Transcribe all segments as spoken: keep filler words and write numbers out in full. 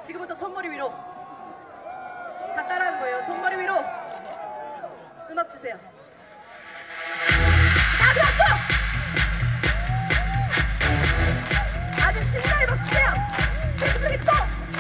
지금부터 손머리 위로. 다 따라하는 거예요. 손머리 위로. 음악 주세요. 다 들었어! 아주 신나게 박수세요. 스테이지 브레이크 또!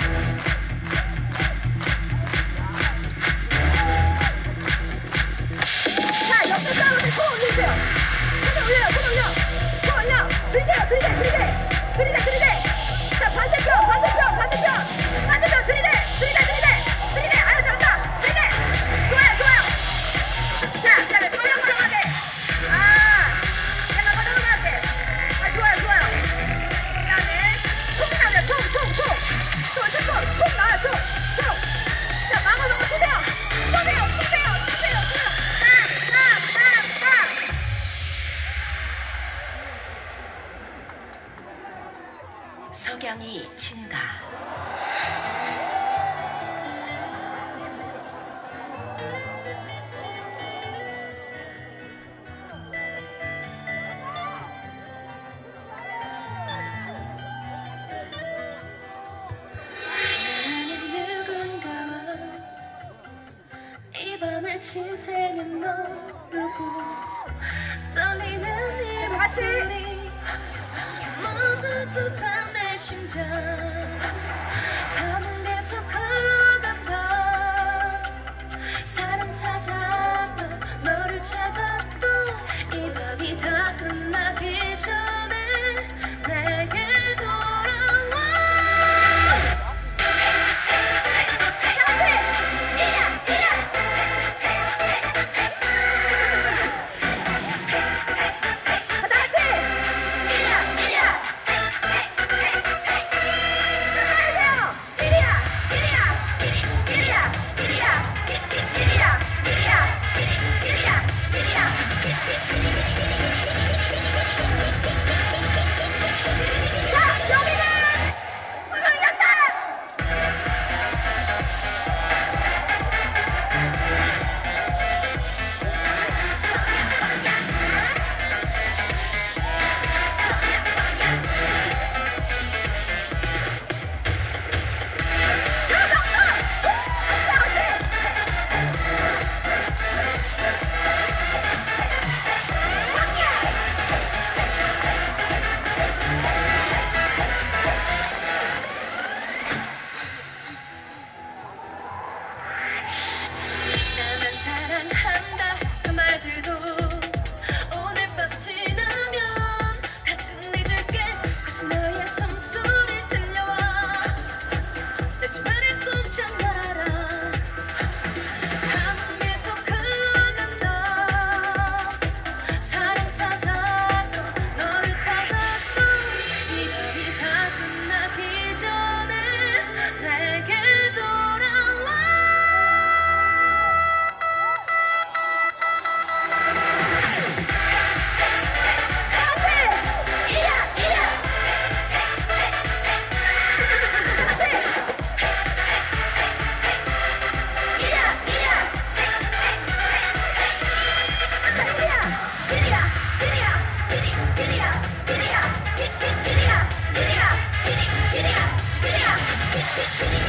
자, 옆으로 따라오세요. 손 올리세요. 손 올려요. 손 올려. 손 올려. 들이대요. 들이대. 들이대. 들이대. 들이대. 자, 반대편. 반대편. 반대편. 반대편. 들이대. 들이대. 들이대. 들이대. 아유, 잘한다. 들이대. 좋아요. 좋아요. 자, 그 다음에 뻘렁뻘렁하게. 아, 약간 뻘렁하게. 아, 좋아요. 좋아요. 그 다음에 총 나와요. 총, 총, 총. 총, 총, 총. 총 나와요. 총, 총. 자, 마음을 한번 쏘세요. 쏘세요. 쏘세요. 쏘세요. 쏘세요. 딱, 딱, 딱, 딱. 석양이 진다. 누군가와 이 밤을 지새는 모르고 떨리는 이 목소리 모두 듯한 내 심장 밤은 계속 흘러간다. 사랑 찾아도 너를 찾아도 이 밤이 다 끝나기 전에 내게 돌아와. Get